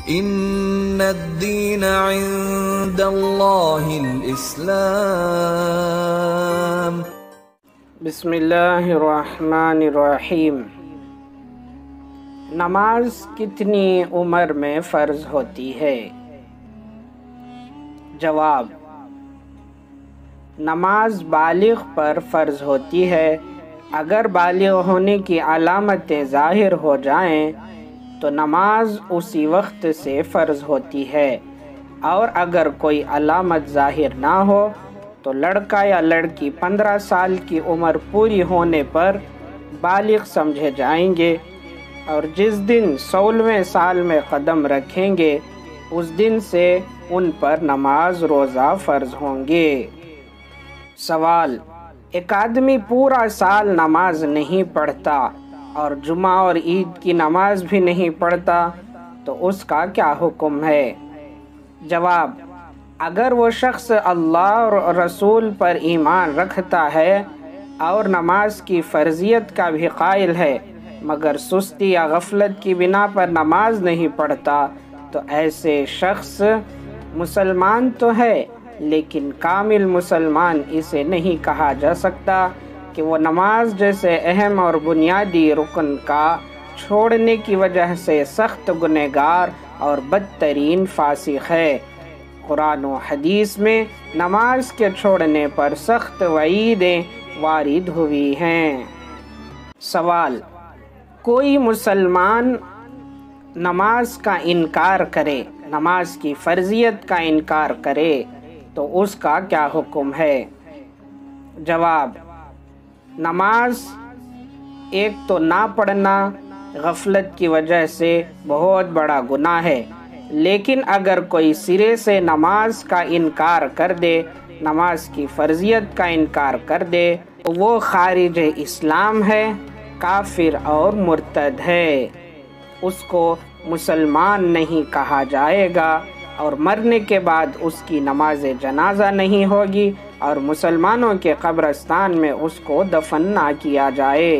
ان الدین عند اللہ الاسلام۔ بسم اللہ الرحمن الرحیم۔ نماز کتنی عمر میں فرض ہوتی ہے؟ جواب: نماز بالغ پر فرض ہوتی ہے۔ اگر بالغ ہونے کی علامتیں ظاہر ہو جائیں تو نماز اسی وقت سے فرض ہوتی ہے، اور اگر کوئی علامت ظاہر نہ ہو تو لڑکا یا لڑکی 15 سال کی عمر پوری ہونے پر بالغ سمجھے جائیں گے، اور جس دن 16ویں سال میں قدم رکھیں گے اس دن سے ان پر نماز روزہ فرض ہوں گے۔ سوال: ایک آدمی پورا سال نماز نہیں پڑھتا اور جمعہ اور عید کی نماز بھی نہیں پڑھتا تو اس کا کیا حکم ہے؟ جواب: اگر وہ شخص اللہ اور رسول پر ایمان رکھتا ہے اور نماز کی فرضیت کا بھی قائل ہے مگر سستی یا غفلت کی بنا پر نماز نہیں پڑھتا تو ایسے شخص مسلمان تو ہے لیکن کامل مسلمان اسے نہیں کہا جا سکتا کہ وہ نماز جیسے اہم اور بنیادی رکن کا چھوڑنے کی وجہ سے سخت گنہگار اور بدترین فاسق ہے۔ قرآن و حدیث میں نماز کے چھوڑنے پر سخت وعیدیں وارد ہوئی ہیں۔ سوال: کوئی مسلمان نماز کا انکار کرے، نماز کی فرضیت کا انکار کرے تو اس کا کیا حکم ہے؟ جواب: نماز ایک تو نہ پڑھنا غفلت کی وجہ سے بہت بڑا گناہ ہے، لیکن اگر کوئی سرے سے نماز کا انکار کر دے، نماز کی فرضیت کا انکار کر دے تو وہ خارج اسلام ہے، کافر اور مرتد ہے، اس کو مسلمان نہیں کہا جائے گا اور مرنے کے بعد اس کی نماز جنازہ نہیں ہوگی اور مسلمانوں کے قبرستان میں اس کو دفن نہ کیا جائے۔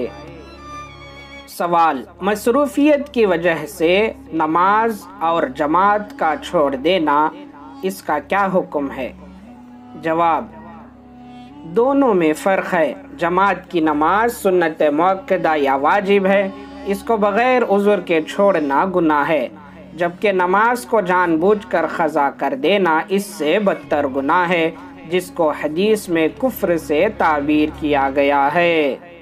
سوال: مصروفیت کی وجہ سے نماز اور جماعت کا چھوڑ دینا، اس کا کیا حکم ہے؟ جواب: دونوں میں فرق ہے۔ جماعت کی نماز سنت مؤکدہ یا واجب ہے، اس کو بغیر عذر کے چھوڑنا گناہ ہے، جبکہ نماز کو جان بوجھ کر قضا کر دینا اس سے بدتر گناہ ہے، جس کو حدیث میں کفر سے تعبیر کیا گیا ہے۔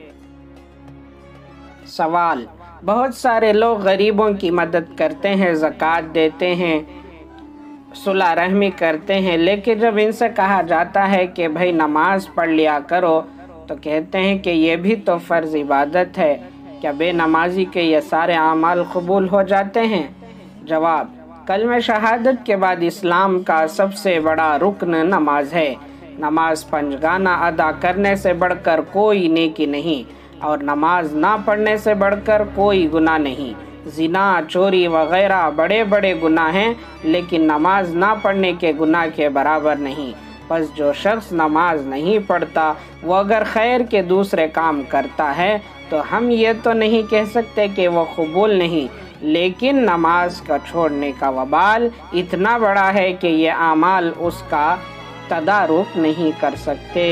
سوال: بہت سارے لوگ غریبوں کی مدد کرتے ہیں، زکوٰۃ دیتے ہیں، صلہ رحمی کرتے ہیں، لیکن جب ان سے کہا جاتا ہے کہ بھائی نماز پڑھ لیا کرو تو کہتے ہیں کہ یہ بھی تو فرض عبادت ہے، کیا بے نمازی کے یہ سارے اعمال قبول ہو جاتے ہیں؟ جواب: کلمہ شہادت کے بعد اسلام کا سب سے بڑا رکن نماز ہے۔ نماز پنجگانہ ادا کرنے سے بڑھ کر کوئی نیکی نہیں اور نماز نہ پڑھنے سے بڑھ کر کوئی گناہ نہیں۔ زنا، چوری وغیرہ بڑے بڑے گناہ ہیں لیکن نماز نہ پڑھنے کے گناہ کے برابر نہیں۔ بس جو شخص نماز نہیں پڑھتا وہ اگر خیر کے دوسرے کام کرتا ہے تو ہم یہ تو نہیں کہہ سکتے کہ وہ قبول نہیں، لیکن نماز کا چھوڑنے کا وبال اتنا بڑا ہے کہ یہ اعمال اس کا تدارک نہیں کر سکتے۔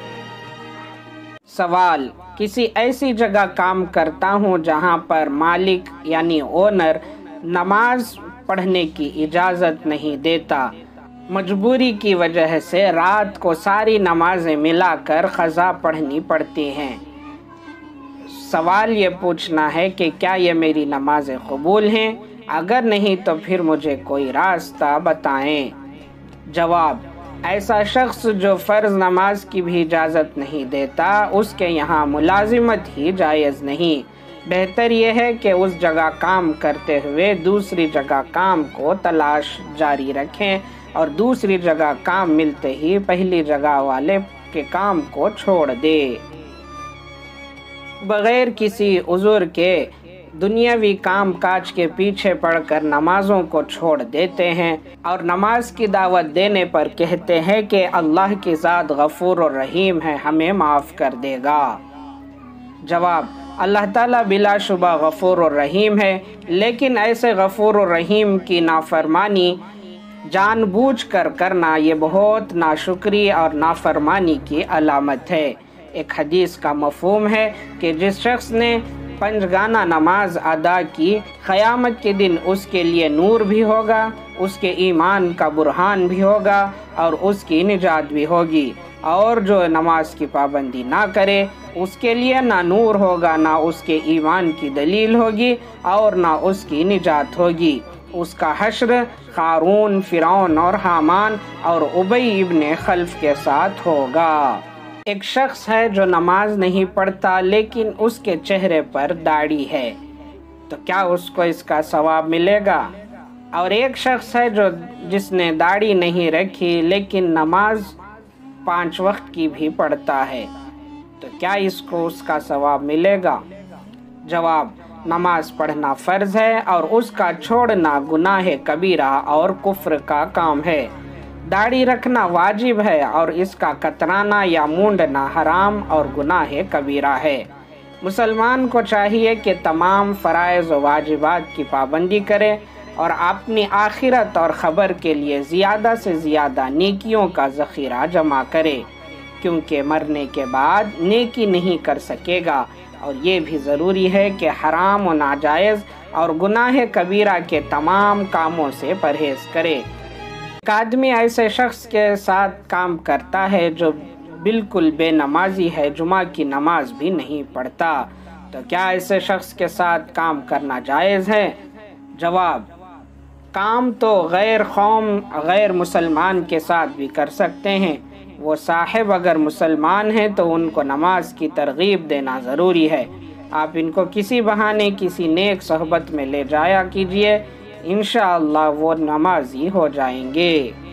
سوال: کسی ایسی جگہ کام کرتا ہوں جہاں پر مالک یعنی اونر نماز پڑھنے کی اجازت نہیں دیتا، مجبوری کی وجہ سے رات کو ساری نمازیں ملا کر قضا پڑھنی پڑتی ہیں۔ سوال یہ پوچھنا ہے کہ کیا یہ میری نمازیں قبول ہیں؟ اگر نہیں تو پھر مجھے کوئی راستہ بتائیں۔ جواب: ایسا شخص جو فرض نماز کی بھی اجازت نہیں دیتا اس کے یہاں ملازمت ہی جائز نہیں۔ بہتر یہ ہے کہ اس جگہ کام کرتے ہوئے دوسری جگہ کام کو تلاش جاری رکھیں اور دوسری جگہ کام ملتے ہی پہلی جگہ والے کے کام کو چھوڑ دے۔ بغیر کسی عذر کے دنیاوی کام کاج کے پیچھے پڑ کر نمازوں کو چھوڑ دیتے ہیں اور نماز کی دعوت دینے پر کہتے ہیں کہ اللہ کی ذات غفور و رحیم ہے، ہمیں معاف کر دے گا۔ جواب: اللہ تعالیٰ بلا شبہ غفور و رحیم ہے، لیکن ایسے غفور و رحیم کی نافرمانی جان بوجھ کر کرنا یہ بہت ناشکری اور نافرمانی کی علامت ہے۔ ایک حدیث کا مفہوم ہے کہ جس شخص نے پنجگانہ نماز ادا کی، قیامت کے دن اس کے لیے نور بھی ہوگا، اس کے ایمان کا برہان بھی ہوگا اور اس کی نجات بھی ہوگی، اور جو نماز کی پابندی نہ کرے اس کے لیے نہ نور ہوگا، نہ اس کے ایمان کی دلیل ہوگی اور نہ اس کی نجات ہوگی۔ اس کا حشر قارون، فرعون اور حامان اور ابی ابن خلف کے ساتھ ہوگا۔ ایک شخص ہے جو نماز نہیں پڑھتا لیکن اس کے چہرے پر داڑھی ہے، تو کیا اس کو اس کا ثواب ملے گا؟ اور ایک شخص ہے جس نے داڑھی نہیں رکھی لیکن نماز 5 وقت کی بھی پڑھتا ہے، تو کیا اس کو اس کا ثواب ملے گا؟ جواب: نماز پڑھنا فرض ہے اور اس کا چھوڑنا گناہ کبیرہ اور کفر کا کام ہے۔ داڑھی رکھنا واجب ہے اور اس کا کترانا یا مونڈنا حرام اور گناہ کبیرہ ہے۔ مسلمان کو چاہیے کہ تمام فرائض و واجبات کی پابندی کرے اور اپنی آخرت اور خبر کے لیے زیادہ سے زیادہ نیکیوں کا ذخیرہ جمع کرے، کیونکہ مرنے کے بعد نیکی نہیں کر سکے گا، اور یہ بھی ضروری ہے کہ حرام و ناجائز اور گناہ کبیرہ کے تمام کاموں سے پرہیز کرے۔ ایک آدمی ایسے شخص کے ساتھ کام کرتا ہے جو بالکل بے نمازی ہے، جمعہ کی نماز بھی نہیں پڑھتا، تو کیا ایسے شخص کے ساتھ کام کرنا جائز ہے؟ جواب: کام تو غیر قوم غیر مسلمان کے ساتھ بھی کر سکتے ہیں، وہ صاحب اگر مسلمان ہیں تو ان کو نماز کی ترغیب دینا ضروری ہے۔ آپ ان کو کسی بہانے کسی نیک صحبت میں لے جایا کیجئے، انشاءاللہ وہ نمازی ہو جائیں گے۔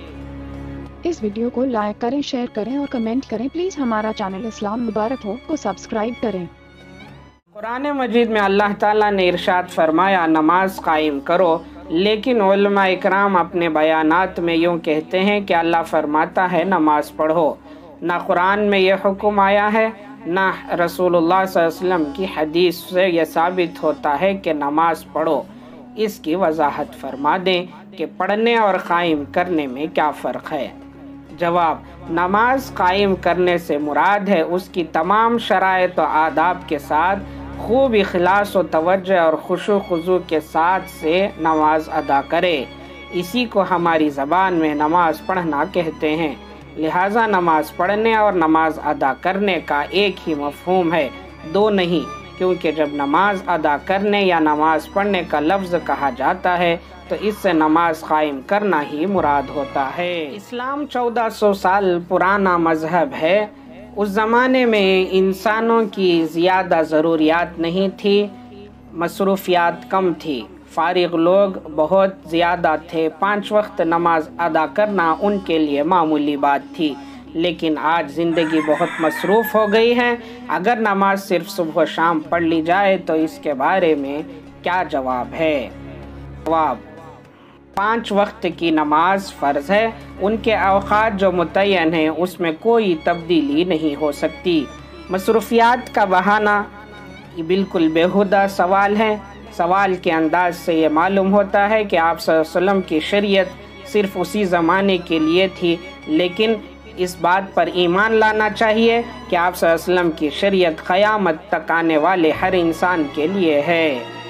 اس ویڈیو کو لائک کریں، شیئر کریں اور کمنٹ کریں۔ پلیز ہمارا چینل اسلام مبارک ہو کو سبسکرائب کریں۔ قرآن مجید میں اللہ تعالیٰ نے ارشاد فرمایا نماز قائم کرو، لیکن علماء اکرام اپنے بیانات میں یوں کہتے ہیں کہ اللہ فرماتا ہے نماز پڑھو۔ نہ قرآن میں یہ حکم آیا ہے، نہ رسول اللہ صلی اللہ علیہ وسلم کی حدیث سے یہ ثابت ہوتا ہے کہ نماز پڑھو۔ اس کی وضاحت فرما دیں کہ پڑھنے اور قائم کرنے میں کیا فرق ہے؟ جواب: نماز قائم کرنے سے مراد ہے اس کی تمام شرائط و آداب کے ساتھ خوب اخلاص و توجہ اور خشوع و خضوع کے ساتھ سے نماز ادا کرے۔ اسی کو ہماری زبان میں نماز پڑھنا کہتے ہیں، لہٰذا نماز پڑھنے اور نماز ادا کرنے کا ایک ہی مفہوم ہے، دو نہیں، کیونکہ جب نماز ادا کرنے یا نماز پڑھنے کا لفظ کہا جاتا ہے تو اس سے نماز قائم کرنا ہی مراد ہوتا ہے۔ اسلام 1400 سال پرانا مذہب ہے۔ اس زمانے میں انسانوں کی زیادہ ضروریات نہیں تھی، مصروفیات کم تھی، فارغ لوگ بہت زیادہ تھے، 5 وقت نماز ادا کرنا ان کے لیے معمولی بات تھی۔ لیکن آج زندگی بہت مصروف ہو گئی ہے، اگر نماز صرف صبح و شام پڑھ لی جائے تو اس کے بارے میں کیا جواب ہے؟ جواب: 5 وقت کی نماز فرض ہے، ان کے اوقات جو متعین ہیں اس میں کوئی تبدیلی نہیں ہو سکتی۔ مصروفیات کا بہانہ یہ بالکل بیہودہ سوال ہے۔ سوال کے انداز سے یہ معلوم ہوتا ہے کہ آپ صلی اللہ علیہ وسلم کی شریعت صرف اسی زمانے کے لیے تھی، لیکن اس بات پر ایمان لانا چاہیے کہ آپ صلی اللہ علیہ وسلم کی شریعت قیامت تک آنے والے ہر انسان کے لیے ہے۔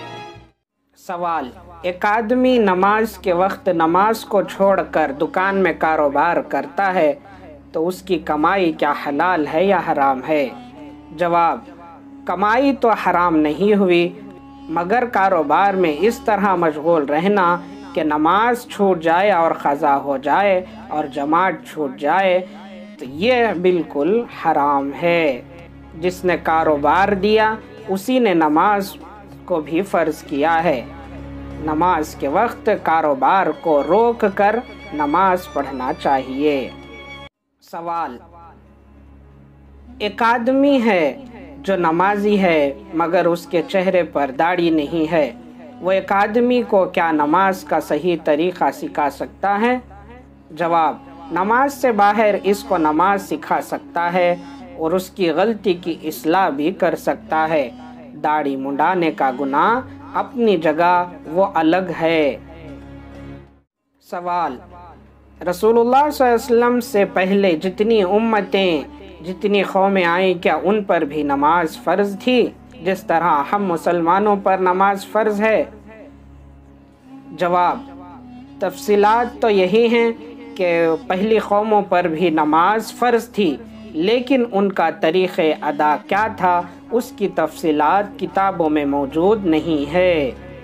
سوال: ایک آدمی نماز کے وقت نماز کو چھوڑ کر دکان میں کاروبار کرتا ہے تو اس کی کمائی کیا حلال ہے یا حرام ہے؟ جواب: کمائی تو حرام نہیں ہوئی، مگر کاروبار میں اس طرح مشغول رہنا کہ نماز چھوٹ جائے اور قضا ہو جائے اور جماعت چھوٹ جائے تو یہ بالکل حرام ہے۔ جس نے کاروبار دیا اسی نے نماز کو بھی فرض کیا ہے۔ نماز کے وقت کاروبار کو روک کر نماز پڑھنا چاہیے۔ سوال: ایک آدمی ہے جو نمازی ہے مگر اس کے چہرے پر داڑھی نہیں ہے، وہ ایک آدمی کو کیا نماز کا صحیح طریقہ سکھا سکتا ہے؟ جواب: نماز سے باہر اس کو نماز سکھا سکتا ہے اور اس کی غلطی کی اصلاح بھی کر سکتا ہے۔ داڑھی منڈانے کا گناہ اپنی جگہ وہ الگ ہے۔ سوال: رسول اللہ صلی اللہ علیہ وسلم سے پہلے جتنی امتیں، جتنی قومیں آئیں، کیا ان پر بھی نماز فرض تھی جس طرح ہم مسلمانوں پر نماز فرض ہے؟ جواب: تفصیلات تو یہی ہیں کہ پہلی قوموں پر بھی نماز فرض تھی، لیکن ان کا طریق ادا کیا تھا اس کی تفصیلات کتابوں میں موجود نہیں ہے۔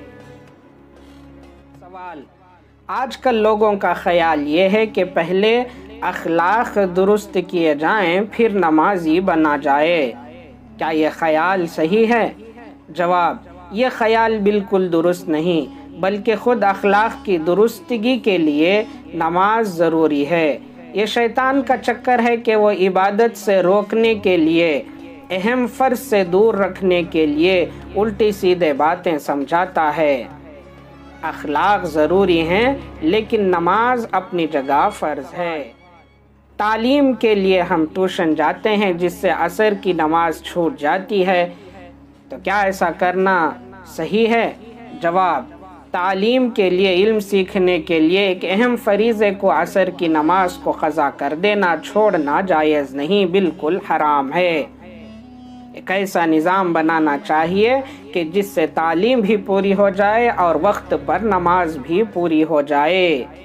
سوال: آج کل لوگوں کا خیال یہ ہے کہ پہلے اخلاق درست کیے جائیں پھر نمازی بنا جائے، کیا یہ خیال صحیح ہے؟ جواب: یہ خیال بالکل درست نہیں، بلکہ خود اخلاق کی درستگی کے لیے نماز ضروری ہے۔ یہ شیطان کا چکر ہے کہ وہ عبادت سے روکنے کے لیے، اہم فرض سے دور رکھنے کے لیے الٹی سیدھے باتیں سمجھاتا ہے۔ اخلاق ضروری ہیں لیکن نماز اپنی جگہ فرض ہے۔ تعلیم کے لیے ہم ٹیوشن جاتے ہیں جس سے عصر کی نماز چھوٹ جاتی ہے، تو کیا ایسا کرنا صحیح ہے؟ جواب: تعلیم کے لیے، علم سیکھنے کے لیے ایک اہم فریضے کو، عصر کی نماز کو قضا کر دینا، چھوڑنا جائز نہیں، بالکل حرام ہے۔ ایک ایسا نظام بنانا چاہیے کہ جس سے تعلیم بھی پوری ہو جائے اور وقت پر نماز بھی پوری ہو جائے۔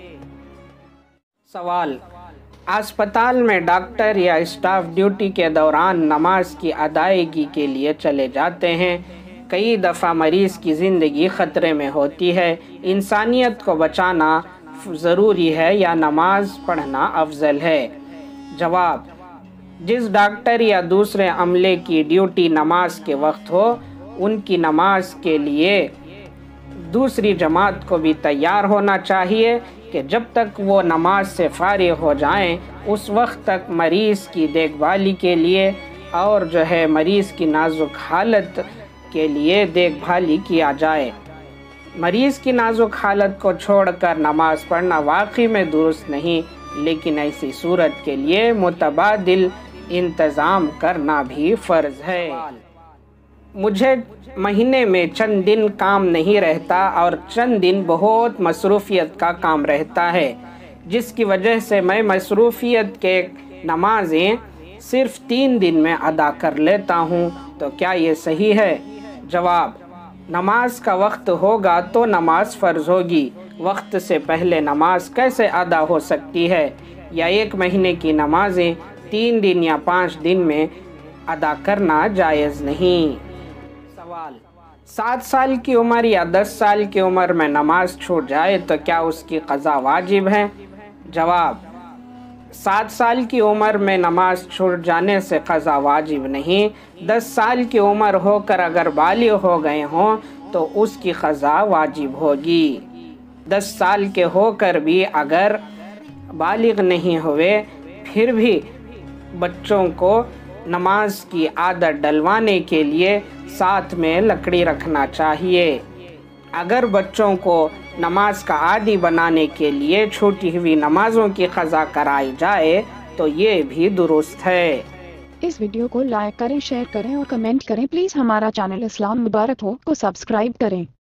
سوال: اسپتال میں ڈاکٹر یا اسٹاف ڈیوٹی کے دوران نماز کی ادائیگی کے لیے چلے جاتے ہیں۔ کئی دفعہ مریض کی زندگی خطرے میں ہوتی ہے، انسانیت کو بچانا ضروری ہے یا نماز پڑھنا افضل ہے؟ جواب: جس ڈاکٹر یا دوسرے عملے کی ڈیوٹی نماز کے وقت ہو، ان کی نماز کے لیے دوسری جماعت کو بھی تیار ہونا چاہیے کہ جب تک وہ نماز سے فارغ ہو جائیں اس وقت تک مریض کی دیکھ بھالی کے لیے اور مریض کی نازک حالت کے لیے دیکھ بھالی کیا جائے۔ مریض کی نازک حالت کو چھوڑ کر نماز پڑھنا واقعی میں درست نہیں، لیکن ایسی صورت کے لیے متبادل انتظام کرنا بھی فرض ہے۔ مجھے مہینے میں چند دن کام نہیں رہتا اور چند دن بہت مصروفیت کا کام رہتا ہے، جس کی وجہ سے میں مصروفیت کے نمازیں صرف 3 دن میں ادا کر لیتا ہوں، تو کیا یہ صحیح ہے؟ جواب: نماز کا وقت ہوگا تو نماز فرض ہوگی، وقت سے پہلے نماز کیسے ادا ہو سکتی ہے؟ یا 1 مہینے کی نمازیں 3 دن یا 5 دن میں ادا کرنا جائز نہیں۔ سوال: 7 سال کی عمر یا 10 سال کی عمر میں نماز چھوٹ جائے تو کیا اس کی قضا واجب ہے؟ جواب: 7 سال کی عمر میں نماز چھوٹ جانے سے قضا واجب نہیں، 10 سال کی عمر ہو کر اگر بالغ ہو گئے ہوں تو اس کی قضا واجب ہوگی۔ 10 سال کے ہو کر بھی اگر بالغ نہیں ہوئے پھر بھی بچوں کو نماز کی عادت ڈلوانے کے لیے ساتھ میں لکڑی رکھنا چاہیے۔ اگر بچوں کو نماز کا عادی بنانے کے لیے چھوٹی ہوئی نمازوں کی قضا کرائی جائے تو یہ بھی درست ہے۔ اس ویڈیو کو لائک کریں، شیئر کریں اور کمنٹ کریں۔ پلیز ہمارا چینل اسلام مبارک ہو کو سبسکرائب کریں۔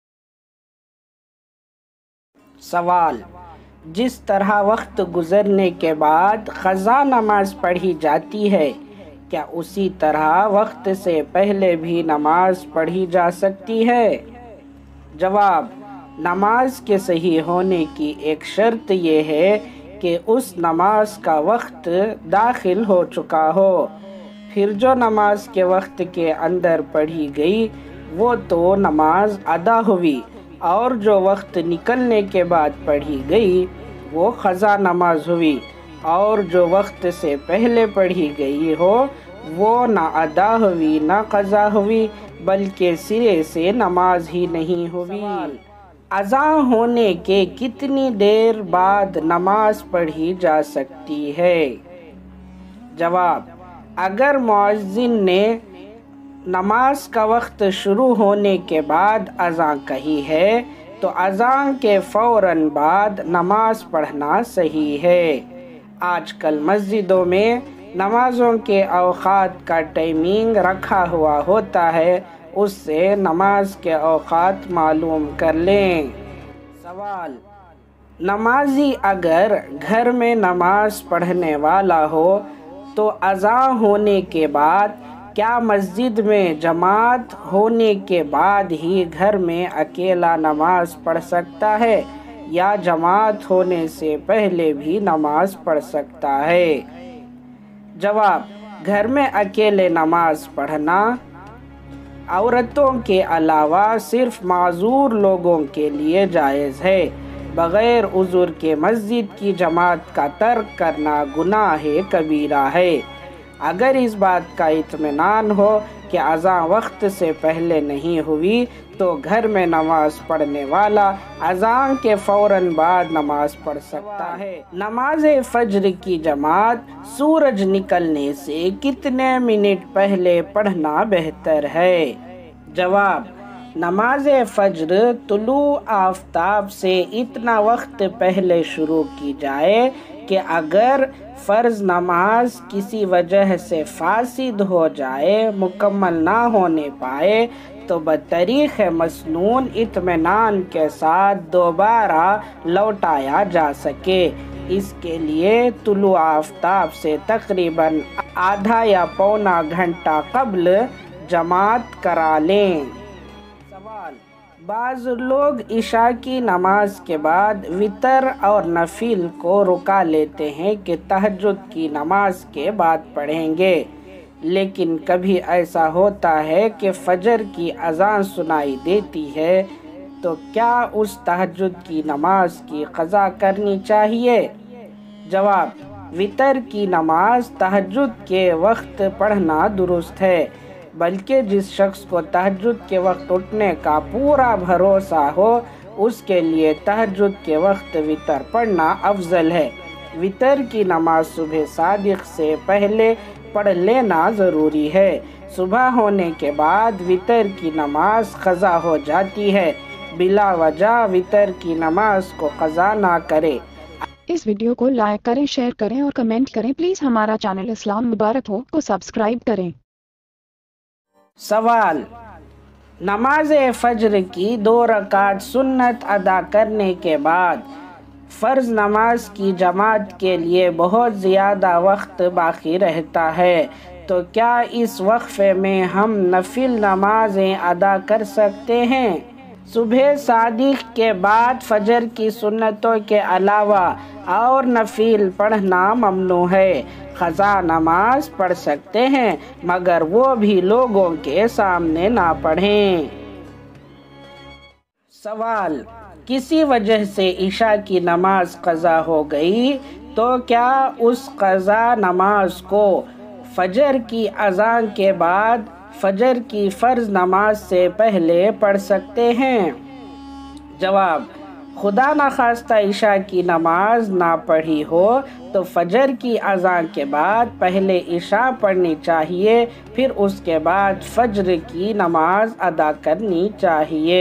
سوال: جس طرح وقت گزرنے کے بعد قضا نماز پڑھی جاتی ہے، کیا اسی طرح وقت سے پہلے بھی نماز پڑھی جا سکتی ہے؟ جواب: نماز کے صحیح ہونے کی ایک شرط یہ ہے کہ اس نماز کا وقت داخل ہو چکا ہو، پھر جو نماز کے وقت کے اندر پڑھی گئی وہ تو نماز ادا ہوئی، اور جو وقت نکلنے کے بعد پڑھی گئی وہ قضا نماز ہوئی، اور جو وقت سے پہلے پڑھی گئی ہو وہ نہ ادا ہوئی نہ قضا ہوئی بلکہ سرے سے نماز ہی نہیں ہوئی۔ اذان ہونے کے کتنی دیر بعد نماز پڑھی جا سکتی ہے؟ جواب: اگر مؤذن نے نماز کا وقت شروع ہونے کے بعد اذان کہی ہے تو اذان کے فوراً بعد نماز پڑھنا صحیح ہے۔ آج کل مسجدوں میں نمازوں کے اوقات کا ٹائمنگ رکھا ہوا ہوتا ہے، اس سے نماز کے اوقات معلوم کر لیں۔ سوال: نمازی اگر گھر میں نماز پڑھنے والا ہو تو اذان ہونے کے بعد کیا مسجد میں جماعت ہونے کے بعد ہی گھر میں اکیلا نماز پڑھ سکتا ہے یا جماعت ہونے سے پہلے بھی نماز پڑھ سکتا ہے؟ جواب: گھر میں اکیلے نماز پڑھنا عورتوں کے علاوہ صرف معذور لوگوں کے لیے جائز ہے۔ بغیر عذر کے مسجد کی جماعت کا ترک کرنا گناہ کبیرہ ہے۔ اگر اس بات کا اطمینان ہو کہ اذان وقت سے پہلے نہیں ہوئی تو گھر میں نماز پڑھنے والا اذان کے فوراً بعد نماز پڑھ سکتا ہے۔ نماز فجر کی جماعت سورج نکلنے سے کتنے منٹ پہلے پڑھنا بہتر ہے؟ جواب: نماز فجر طلوع آفتاب سے اتنا وقت پہلے شروع کی جائے کہ اگر فرض نماز کسی وجہ سے فاسد ہو جائے، مکمل نہ ہونے پائے، تو بطریق مسنون اطمینان کے ساتھ دوبارہ لوٹایا جا سکے۔ اس کے لیے طلوع آفتاب سے تقریباً آدھا یا پونا گھنٹہ قبل جماعت کرا لیں۔ سوال: بعض لوگ عشاء کی نماز کے بعد وتر اور نفل کو رکا لیتے ہیں کہ تہجد کی نماز کے بعد پڑھیں گے، لیکن کبھی ایسا ہوتا ہے کہ فجر کی اذان سنائی دیتی ہے، تو کیا اس تہجد کی نماز کی قضا کرنی چاہیے؟ جواب: وتر کی نماز تہجد کے وقت پڑھنا درست ہے، بلکہ جس شخص کو تہجد کے وقت اٹھنے کا پورا بھروسہ ہو اس کے لیے تہجد کے وقت وتر پڑھنا افضل ہے۔ وتر کی نماز صبح صادق سے پہلے پڑھ لینا ضروری ہے۔ صبح ہونے کے بعد وتر کی نماز قضا ہو جاتی ہے۔ بلا وجہ وتر کی نماز کو قضا نہ کرے۔ اس ویڈیو کو لائک کریں، شیئر کریں اور کمنٹ کریں۔ پلیز ہمارا چینل اسلام مبارک ہو کو سبسکرائب کریں۔ سوال: نماز فجر کی 2 رکعت سنت ادا کرنے کے بعد فرض نماز کی جماعت کے لیے بہت زیادہ وقت باقی رہتا ہے، تو کیا اس وقفے میں ہم نفل نمازیں ادا کر سکتے ہیں؟ صبح صادق کے بعد فجر کی سنتوں کے علاوہ اور نفل پڑھنا ممنوع ہے۔ قضا نماز پڑھ سکتے ہیں مگر وہ بھی لوگوں کے سامنے نہ پڑھیں۔ سوال: کسی وجہ سے عشاء کی نماز قضا ہو گئی تو کیا اس قضا نماز کو فجر کی اذان کے بعد فجر کی فرض نماز سے پہلے پڑھ سکتے ہیں؟ جواب: خدا نخواستہ عشاء کی نماز نہ پڑھی ہو تو فجر کی اذان کے بعد پہلے عشاء پڑھنی چاہیے، پھر اس کے بعد فجر کی نماز ادا کرنی چاہیے۔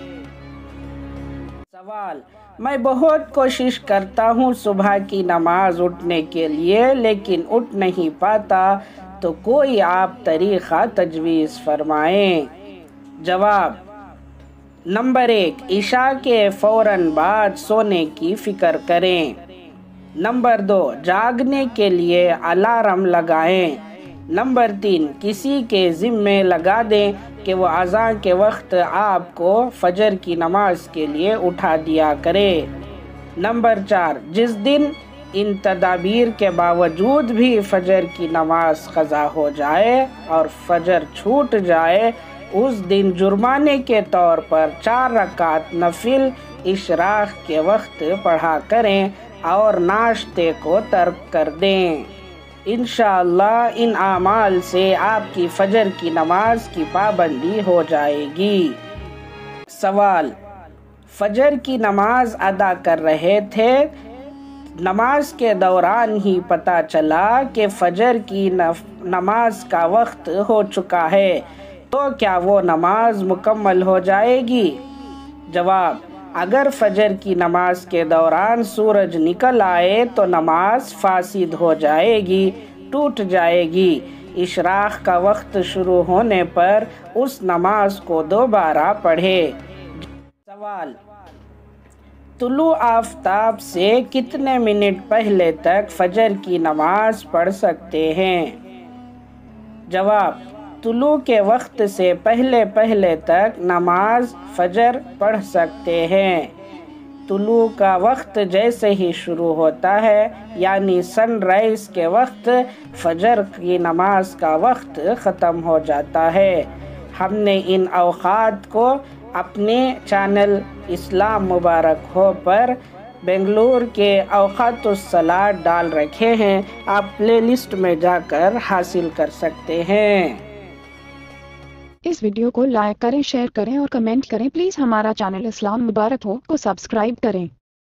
سوال: میں بہت کوشش کرتا ہوں صبح کی نماز اٹھنے کے لیے لیکن اٹھ نہیں پاتا، تو کوئی آپ طریقہ تجویز فرمائیں۔ جواب: نمبر 1، عشاء کے فوراً بعد سونے کی فکر کریں۔ نمبر 2، جاگنے کے لیے الارم لگائیں۔ نمبر 3، کسی کے ذمے لگا دیں کہ وہ اذان کے وقت آپ کو فجر کی نماز کے لیے اٹھا دیا کرے۔ نمبر 4، جس دن ان تدابیر کے باوجود بھی فجر کی نماز قضا ہو جائے اور فجر چھوٹ جائے، اس دن جرمانے کے طور پر 4 رکعت نفل اشراق کے وقت پڑھا کریں اور ناشتے کو ترک کر دیں۔ انشاءاللہ ان اعمال سے آپ کی فجر کی نماز کی پابندی ہو جائے گی۔ سوال: فجر کی نماز ادا کر رہے تھے، نماز کے دوران ہی پتہ چلا کہ فجر کی نماز کا وقت ہو چکا ہے، تو کیا وہ نماز مکمل ہو جائے گی؟ جواب: اگر فجر کی نماز کے دوران سورج نکل آئے تو نماز فاسد ہو جائے گی، ٹوٹ جائے گی۔ اشراق کا وقت شروع ہونے پر اس نماز کو دوبارہ پڑھے۔ سوال: طلوع آفتاب سے کتنے منٹ پہلے تک فجر کی نماز پڑھ سکتے ہیں؟ جواب: طلوع کے وقت سے پہلے تک نماز فجر پڑھ سکتے ہیں۔ طلوع کا وقت جیسے ہی شروع ہوتا ہے یعنی سن رائز کے وقت فجر کی نماز کا وقت ختم ہو جاتا ہے۔ ہم نے ان اوقات کو اپنے چینل اسلام مبارک ہو پر بنگلور کے اوقات الصلاۃ ڈال رکھے ہیں، آپ پلے لسٹ میں جا کر حاصل کر سکتے ہیں۔ اس ویڈیو کو لائک کریں، شیئر کریں اور کمنٹ کریں۔ پلیز ہمارا چینل اسلام مبارک ہو کو سبسکرائب کریں۔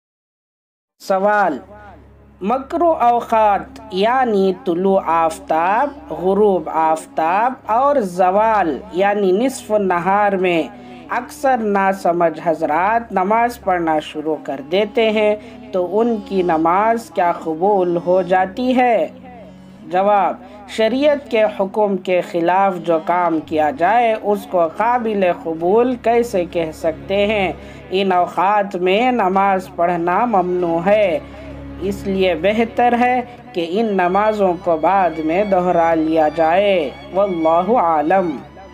سوال: مکروہ اوقات یعنی طلوع آفتاب، غروب آفتاب اور زوال یعنی نصف النہار میں اکثر ناسمجھ حضرات نماز پڑھنا شروع کر دیتے ہیں تو ان کی نماز کیا قبول ہو جاتی ہے؟ جواب: شریعت کے حکم کے خلاف جو کام کیا جائے اس کو قابل قبول کیسے کہہ سکتے ہیں؟ ان اوقات میں نماز پڑھنا ممنوع ہے، اس لیے بہتر ہے کہ ان نمازوں کو بعد میں دہرا لیا جائے، واللہ عالم۔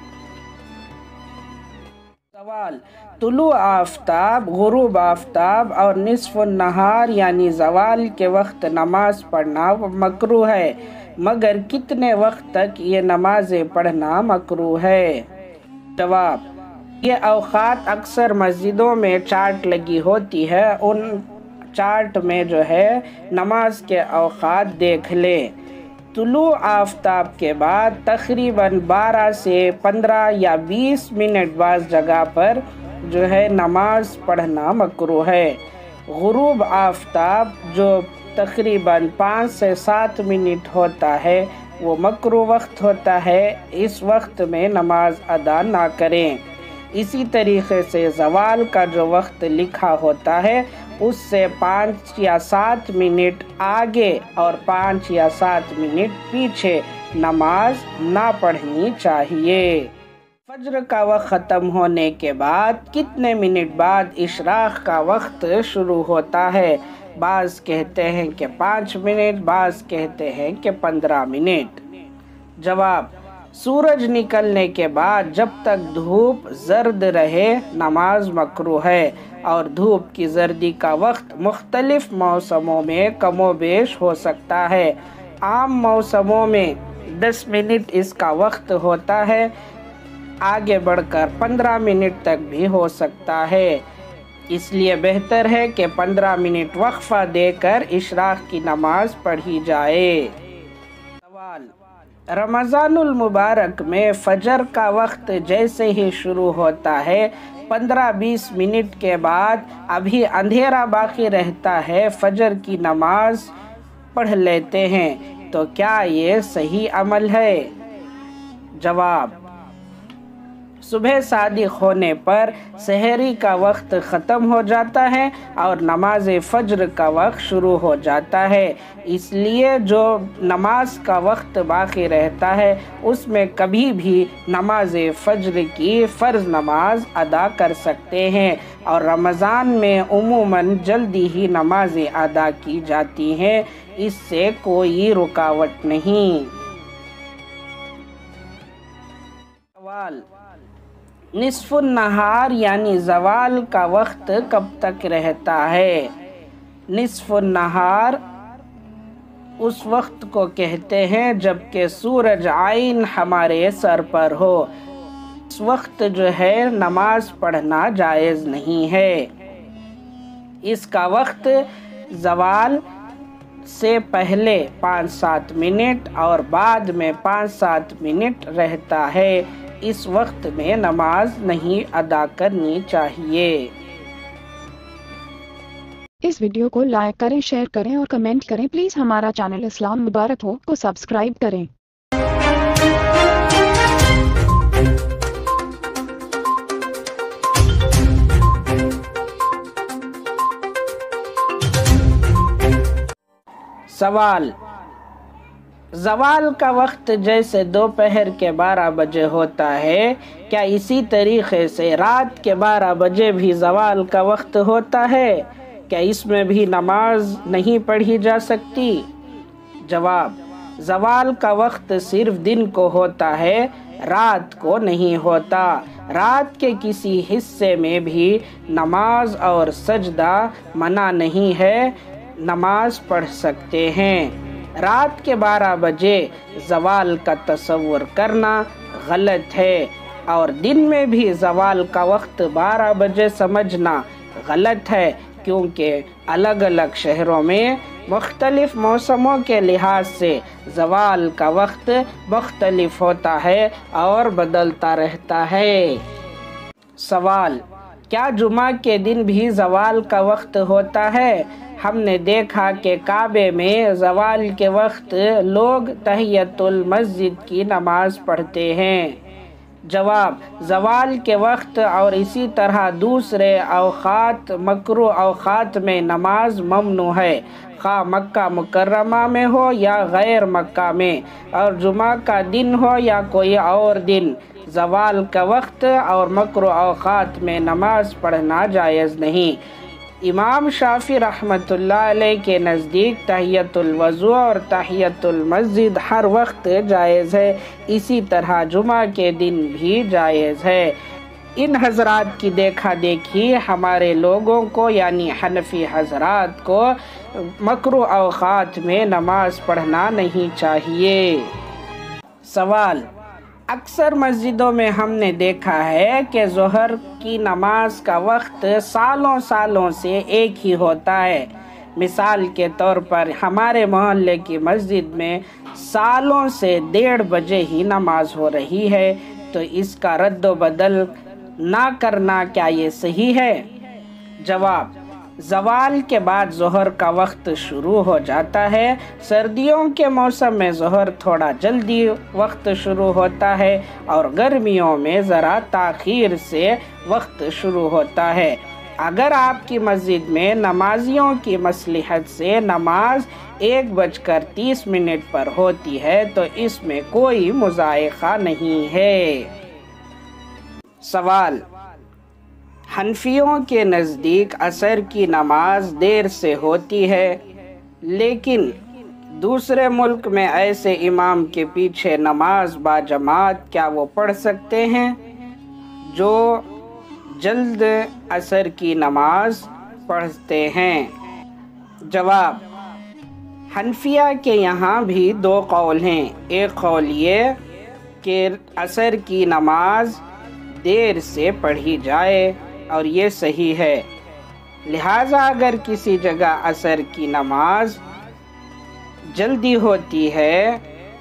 سوال: طلوع آفتاب، غروب آفتاب اور نصف النہار یعنی زوال کے وقت نماز پڑھنا مکروہ ہے، مگر کتنے وقت تک یہ نمازیں پڑھنا مکروہ ہے؟ جواب: یہ اوقات اکثر مسجدوں میں چارٹ لگی ہوتی ہے، ان چارٹ میں جو ہے نماز کے اوقات دیکھ لیں۔ طلوع آفتاب کے بعد تقریباً 12 سے 15 یا 20 منٹ بعض جگہ پر جو ہے نماز پڑھنا مکروہ ہے۔ غروب آفتاب جو تقریباً 5 سے 7 منٹ ہوتا ہے وہ مکروہ وقت ہوتا ہے، اس وقت میں نماز ادا نہ کریں۔ اسی طریقے سے زوال کا جو وقت لکھا ہوتا ہے اس سے 5 یا 7 منٹ آگے اور 5 یا 7 منٹ پیچھے نماز نہ پڑھنی چاہیے۔ فجر کا وقت ختم ہونے کے بعد کتنے منٹ بعد اشراق کا وقت شروع ہوتا ہے؟ بعض کہتے ہیں کہ 5 منٹ، بعض کہتے ہیں کہ 15 منٹ۔ جواب: سورج نکلنے کے بعد جب تک دھوپ زرد رہے نماز مکروہ ہے، اور دھوپ کی زردی کا وقت مختلف موسموں میں کم و بیش ہو سکتا ہے۔ عام موسموں میں 10 منٹ اس کا وقت ہوتا ہے، آگے بڑھ کر 15 منٹ تک بھی ہو سکتا ہے، اس لیے بہتر ہے کہ 15 منٹ وقفہ دے کر اشراق کی نماز پڑھی جائے۔ سوال: رمضان المبارک میں فجر کا وقت جیسے ہی شروع ہوتا ہے 15-20 منٹ کے بعد ابھی اندھیرا باقی رہتا ہے، فجر کی نماز پڑھ لیتے ہیں، تو کیا یہ صحیح عمل ہے؟ جواب: صبح صادق ہونے پر سحری کا وقت ختم ہو جاتا ہے اور نماز فجر کا وقت شروع ہو جاتا ہے، اس لیے جو نماز کا وقت باقی رہتا ہے اس میں کبھی بھی نماز فجر کی فرض نماز ادا کر سکتے ہیں، اور رمضان میں عموماً جلدی ہی نمازیں ادا کی جاتی ہیں، اس سے کوئی رکاوٹ نہیں۔ سوال: نصف النہار یعنی زوال کا وقت کب تک رہتا ہے؟ نصف النہار اس وقت کو کہتے ہیں جب کہ سورج عین ہمارے سر پر ہو، اس وقت جو ہے نماز پڑھنا جائز نہیں ہے۔ اس کا وقت زوال سے پہلے 5-7 منٹ اور بعد میں 5-7 منٹ رہتا ہے، اس وقت میں نماز نہیں ادا کرنی چاہیے۔ اس ویڈیو کو لائک کریں، شیئر کریں اور کمنٹ کریں۔ پلیز ہمارا چینل اسلام مبارک ہو کو سبسکرائب کریں۔ سوال: زوال کا وقت جیسے دوپہر کے 12 بجے ہوتا ہے، کیا اسی طریقے سے رات کے 12 بجے بھی زوال کا وقت ہوتا ہے؟ کیا اس میں بھی نماز نہیں پڑھی جا سکتی؟ جواب: زوال کا وقت صرف دن کو ہوتا ہے، رات کو نہیں ہوتا۔ رات کے کسی حصے میں بھی نماز اور سجدہ منع نہیں ہے، نماز پڑھ سکتے ہیں۔ رات کے 12 بجے زوال کا تصور کرنا غلط ہے، اور دن میں بھی زوال کا وقت 12 بجے سمجھنا غلط ہے، کیونکہ الگ الگ شہروں میں مختلف موسموں کے لحاظ سے زوال کا وقت مختلف ہوتا ہے اور بدلتا رہتا ہے۔ سوال: کیا جمعہ کے دن بھی زوال کا وقت ہوتا ہے؟ ہم نے دیکھا کہ کعبے میں زوال کے وقت لوگ تحیۃ المسجد کی نماز پڑھتے ہیں۔ جواب: زوال کے وقت اور اسی طرح دوسرے اوقات مکروہ اوقات میں نماز ممنوع ہے، خواہ مکہ مکرمہ میں ہو یا غیر مکہ میں، اور جمعہ کا دن ہو یا کوئی اور دن۔ زوال کا وقت اور مکروہ اوقات میں نماز پڑھنا جائز نہیں۔ امام شافعی رحمۃ اللہ علیہ کے نزدیک تحیۃ الوضو اور تحیۃ المسجد ہر وقت جائز ہے، اسی طرح جمعہ کے دن بھی جائز ہے۔ ان حضرات کی دیکھا دیکھی ہمارے لوگوں کو یعنی حنفی حضرات کو مکروہ اوقات میں نماز پڑھنا نہیں چاہیے۔ سوال: اکثر مسجدوں میں ہم نے دیکھا ہے کہ ظہر کی نماز کا وقت سالوں سے ایک ہی ہوتا ہے۔ مثال کے طور پر ہمارے محلے کی مسجد میں سالوں سے 1:30 بجے ہی نماز ہو رہی ہے، تو اس کا رد و بدل نہ کرنا کیا یہ صحیح ہے؟ جواب: زوال کے بعد ظہر کا وقت شروع ہو جاتا ہے۔ سردیوں کے موسم میں ظہر تھوڑا جلدی وقت شروع ہوتا ہے اور گرمیوں میں ذرا تاخیر سے وقت شروع ہوتا ہے۔ اگر آپ کی مسجد میں نمازیوں کی مصلحت سے نماز 1:30 پر ہوتی ہے تو اس میں کوئی مضائقہ نہیں ہے۔ سوال: حنفیوں کے نزدیک عصر کی نماز دیر سے ہوتی ہے، لیکن دوسرے ملک میں ایسے امام کے پیچھے نماز با جماعت کیا وہ پڑھ سکتے ہیں جو جلد عصر کی نماز پڑھتے ہیں؟ جواب: حنفیہ کے یہاں بھی 2 قول ہیں۔ ایک قول یہ کہ عصر کی نماز دیر سے پڑھی جائے اور یہ صحیح ہے، لہٰذا اگر کسی جگہ عصر کی نماز جلدی ہوتی ہے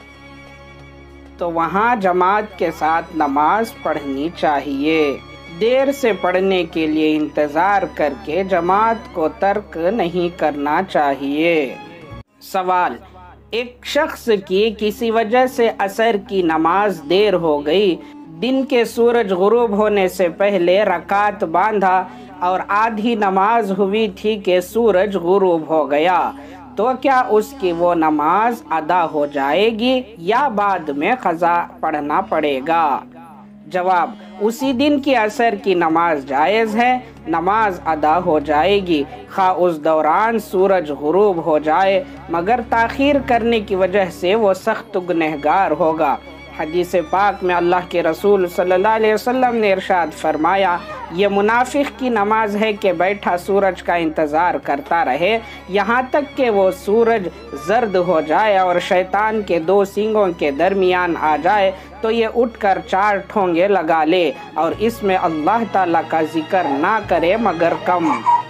تو وہاں جماعت کے ساتھ نماز پڑھنی چاہیے۔ دیر سے پڑھنے کے لیے انتظار کر کے جماعت کو ترک نہیں کرنا چاہیے۔ سوال: ایک شخص کی کسی وجہ سے عصر کی نماز دیر ہو گئی، دن کے سورج غروب ہونے سے پہلے رکعت باندھا اور آدھی نماز ہوئی تھی کہ سورج غروب ہو گیا، تو کیا اس کی وہ نماز ادا ہو جائے گی یا بعد میں قضا پڑھنا پڑے گا؟ جواب: اسی دن کی عصر کی نماز جائز ہے، نماز ادا ہو جائے گی، خواہ اس دوران سورج غروب ہو جائے، مگر تاخیر کرنے کی وجہ سے وہ سخت گنہگار ہوگا۔ حدیث پاک میں اللہ کے رسول صلی اللہ علیہ وسلم نے ارشاد فرمایا، یہ منافق کی نماز ہے کہ بیٹھا سورج کا انتظار کرتا رہے یہاں تک کہ وہ سورج زرد ہو جائے اور شیطان کے 2 سینگوں کے درمیان آ جائے تو یہ اٹھ کر 4 ٹھونگے لگا لے اور اس میں اللہ تعالیٰ کا ذکر نہ کرے مگر کم۔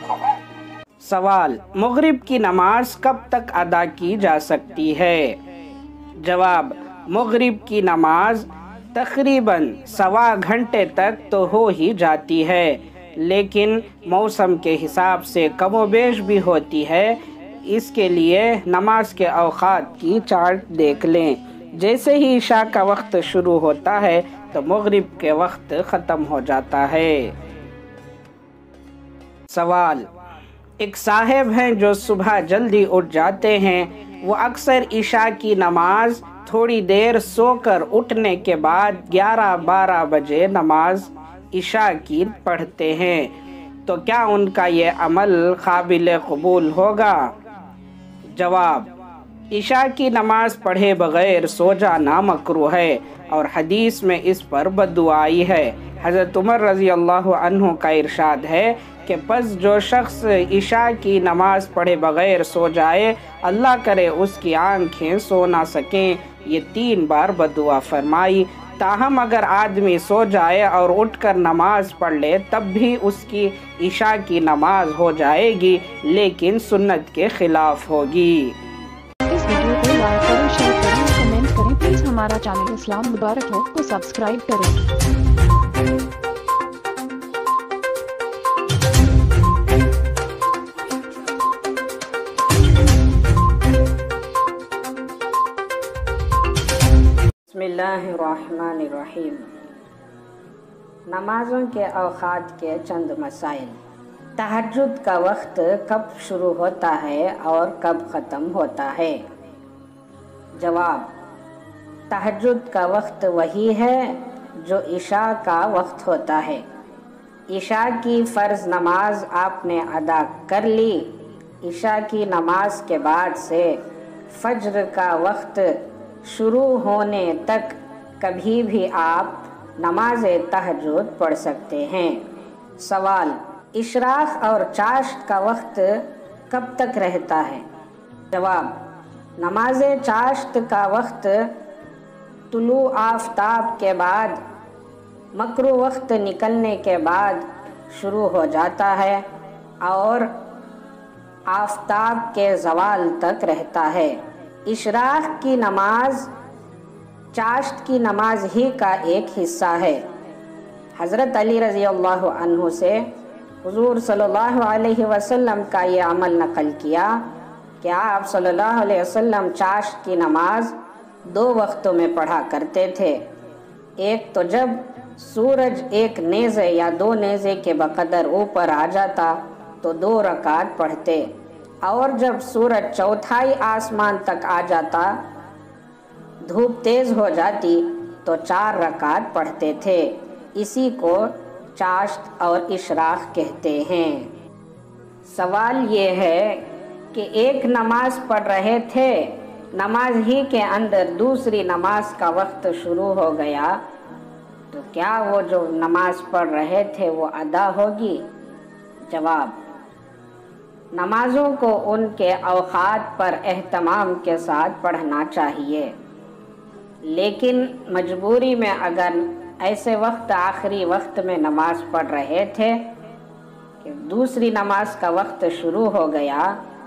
سوال: مغرب کی نماز کب تک ادا کی جا سکتی ہے؟ جواب: مغرب کی نماز تقریباً 1.25 گھنٹے تک تو ہو ہی جاتی ہے، لیکن موسم کے حساب سے کم و بیش بھی ہوتی ہے۔ اس کے لیے نماز کے اوقات کی چارٹ دیکھ لیں، جیسے ہی عشاء کا وقت شروع ہوتا ہے تو مغرب کے وقت ختم ہو جاتا ہے۔ سوال: ایک صاحب ہیں جو صبح جلدی اٹھ جاتے ہیں وہ اکثر عشاء کی نماز تھوڑی دیر سو کر اٹھنے کے بعد 11-12 بجے نماز عشاء کی پڑھتے ہیں، تو کیا ان کا یہ عمل قابل قبول ہوگا؟ جواب: عشاء کی نماز پڑھے بغیر سو جانا مکروہ ہے، اور حدیث میں اس پر بددعائی ہے۔ حضرت عمر رضی اللہ عنہ کا ارشاد ہے کہ پس جو شخص عشاء کی نماز پڑھے بغیر سو جائے، اللہ کرے اس کی آنکھیں سو نہ سکیں۔ یہ 3 بار بددعا فرمائی۔ تاہم اگر آدمی سو جائے اور اٹھ کر نماز پڑھ لے تب بھی اس کی عشاء کی نماز ہو جائے گی، لیکن سنت کے خلاف ہوگی۔ اس ویڈیو کو لائک کریں، شیئر کریں اور کمنٹ کریں۔ پلیز ہمارا چینل اسلام مبارک ہو کو سبسکرائب کریں۔ بسم اللہ الرحمن الرحیم۔ نمازوں کے اوقات کے چند مسائل۔ تہجد کا وقت کب شروع ہوتا ہے اور کب ختم ہوتا ہے؟ جواب: تہجد کا وقت وہی ہے جو عشاء کا وقت ہوتا ہے۔ عشاء کی فرض نماز آپ نے ادا کر لی، عشاء کی نماز کے بعد سے فجر کا وقت شروع ہونے تک کبھی بھی آپ نماز تہجد پڑھ سکتے ہیں۔ سوال: اشراق اور چاشت کا وقت کب تک رہتا ہے؟ جواب: نماز چاشت کا وقت طلوع آفتاب کے بعد مکروہ وقت نکلنے کے بعد شروع ہو جاتا ہے اور آفتاب کے زوال تک رہتا ہے۔ اشراق کی نماز چاشت کی نماز ہی کا ایک حصہ ہے۔ حضرت علی رضی اللہ عنہ سے حضور صلی اللہ علیہ وسلم کا یہ عمل نقل کیا کہ آپ صلی اللہ علیہ وسلم چاشت کی نماز 2 وقتوں میں پڑھا کرتے تھے۔ ایک تو جب سورج 1 نیزے یا 2 نیزے کے بقدر اوپر آ جاتا تو 2 رکعت پڑھتے، اور جب سورج 1/4 آسمان تک آ جاتا، دھوپ تیز ہو جاتی تو 4 رکعت پڑھتے تھے۔ اسی کو چاشت اور اشراق کہتے ہیں۔ سوال یہ ہے کہ ایک نماز پڑھ رہے تھے، نماز ہی کے اندر دوسری نماز کا وقت شروع ہو گیا، تو کیا وہ جو نماز پڑھ رہے تھے وہ ادا ہوگی؟ جواب: نمازوں کو ان کے اوقات پر اہتمام کے ساتھ پڑھنا چاہیے، لیکن مجبوری میں اگر ایسے وقت آخری وقت میں نماز پڑھ رہے تھے کہ دوسری نماز کا وقت شروع ہو گیا،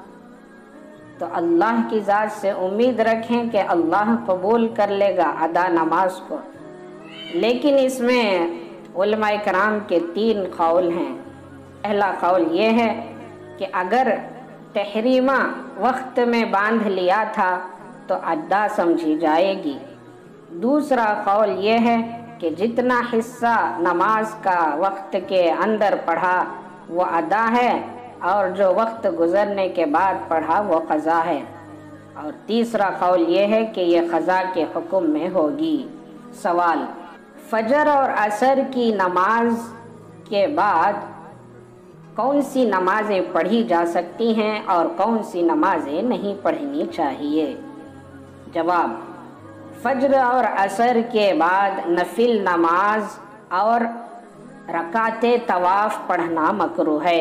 تو اللہ کی ذات سے امید رکھیں کہ اللہ قبول کر لے گا ادا نماز کو۔ لیکن اس میں علماء کرام کے 3 قول ہیں۔ پہلا قول یہ ہے کہ اگر تحریمہ وقت میں باندھ لیا تھا تو ادا سمجھی جائے گی۔ دوسرا قول یہ ہے کہ جتنا حصہ نماز کا وقت کے اندر پڑھا وہ ادا ہے، اور جو وقت گزرنے کے بعد پڑھا وہ قضا ہے۔ اور تیسرا قول یہ ہے کہ یہ قضا کے حکم میں ہوگی۔ سوال: فجر اور عصر کی نماز کے بعد کون سی نمازیں پڑھی جا سکتی ہیں اور کون سی نمازیں نہیں پڑھنی چاہیے؟ جواب: فجر اور عصر کے بعد نفل نماز اور رکعت طواف پڑھنا مکروہ ہے۔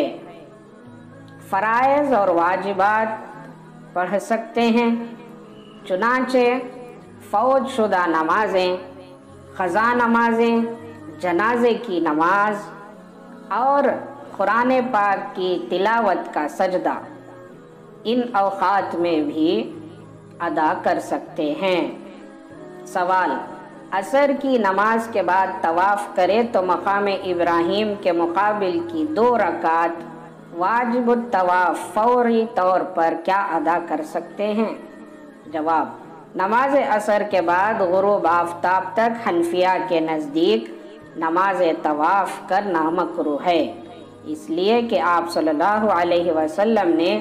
فرائض اور واجبات پڑھ سکتے ہیں، چنانچہ فوت شدہ نمازیں، قضا نمازیں، جنازے کی نماز اور قرآن پاک کی تلاوت کا سجدہ ان اوقات میں بھی ادا کر سکتے ہیں۔ سوال: عصر کی نماز کے بعد طواف کرے تو مقام ابراہیم کے مقابل کی 2 رکعت واجب الطواف فوری طور پر کیا ادا کر سکتے ہیں؟ جواب: نماز عصر کے بعد غروب آفتاب تک حنفیہ کے نزدیک نماز طواف کرنا مکروہ ہے، اس لیے کہ آپ صلی اللہ علیہ وسلم نے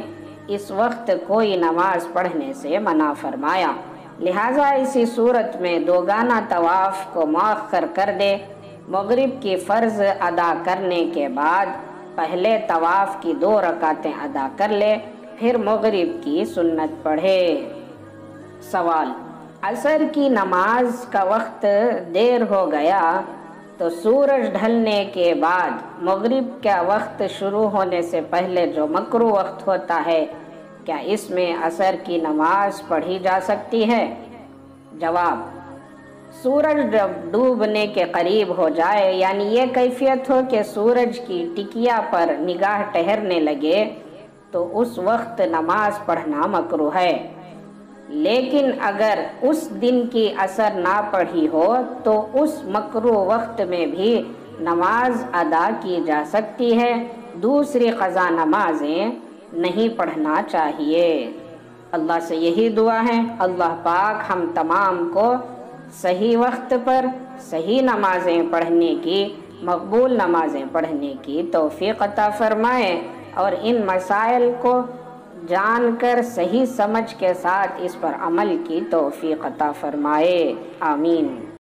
اس وقت کوئی نماز پڑھنے سے منع فرمایا، لہٰذا اسی صورت میں دوگانہ طواف کو مؤخر کر دے۔ مغرب کی فرض ادا کرنے کے بعد پہلے طواف کی 2 رکعتیں ادا کر لے، پھر مغرب کی سنت پڑھے۔ سوال: عصر کی نماز کا وقت دیر ہو گیا تو سورج ڈھلنے کے بعد مغرب کا وقت شروع ہونے سے پہلے جو مکروہ وقت ہوتا ہے، کیا اس میں عصر کی نماز پڑھی جا سکتی ہے؟ جواب: سورج جب ڈوبنے کے قریب ہو جائے، یعنی یہ کیفیت ہو کہ سورج کی ٹکیا پر نگاہ ٹھہرنے لگے، تو اس وقت نماز پڑھنا مکروہ ہے۔ لیکن اگر اس دن کی عصر نہ پڑھی ہو تو اس مکروہ وقت میں بھی نماز ادا کی جا سکتی ہے، دوسری قضا نمازیں نہیں پڑھنا چاہیے۔ اللہ سے یہی دعا ہے، اللہ پاک ہم تمام کو صحیح وقت پر صحیح نمازیں پڑھنے کی، مقبول نمازیں پڑھنے کی توفیق عطا فرمائے، اور ان مسائل کو جان کر صحیح سمجھ کے ساتھ اس پر عمل کی توفیق عطا فرمائے، آمین۔